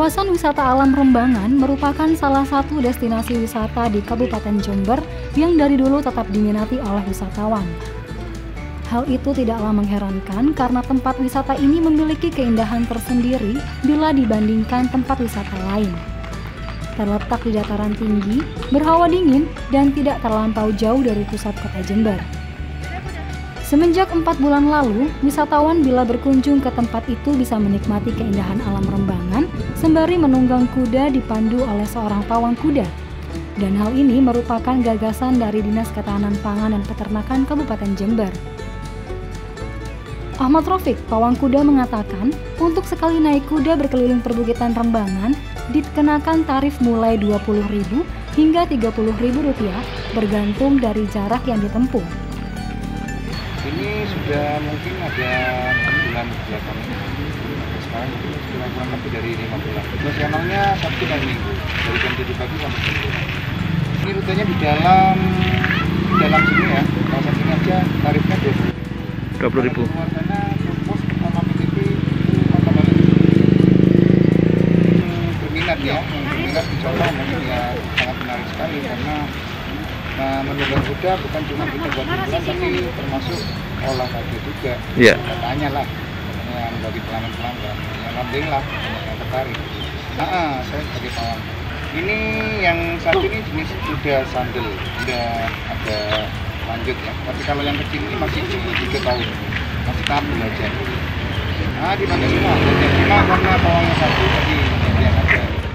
Kawasan wisata alam Rembangan merupakan salah satu destinasi wisata di Kabupaten Jember yang dari dulu tetap diminati oleh wisatawan. Hal itu tidaklah mengherankan karena tempat wisata ini memiliki keindahan tersendiri bila dibandingkan tempat wisata lain. Terletak di dataran tinggi, berhawa dingin, dan tidak terlampau jauh dari pusat kota Jember. Semenjak 4 bulan lalu, wisatawan bila berkunjung ke tempat itu bisa menikmati keindahan alam Rembangan sembari menunggang kuda dipandu oleh seorang pawang kuda. Dan hal ini merupakan gagasan dari Dinas Ketahanan Pangan dan Peternakan Kabupaten Jember. Ahmad Rafiq, pawang kuda mengatakan, untuk sekali naik kuda berkeliling perbukitan Rembangan dikenakan tarif mulai Rp20.000 hingga Rp30.000 bergantung dari jarak yang ditempuh. Ini sudah mungkin ada 6 bulan belakang. Sekarang mungkin sudah kurang lebih dari 5 bulan. Operasionalnya Sabtu dan Minggu dari jam 7 pagi sampai jam 2. Ini rutenya di dalam sini ya. Kawasan sini aja tarifnya 20.000. Luar sana pos pertama PTP itu maka balik. Berminat ya, berminat dicoba mungkin ya sangat menarik sekali karena menunggang kuda bukan cuma kita buat hiburan tapi termasuk olahraga juga. Iya. Katanya lah yang bagi pelanggan-pelanggan yang alhamdulillah yang tertarik. Saya sebagai pawang. Ini yang satu ini jenis kuda sandal, sudah ada lanjut ya. Tapi kalau yang kecil ini masih 3 tahun, masih tahap belajar. Dipakai semua, karena pawangnya satu tadi yang ada.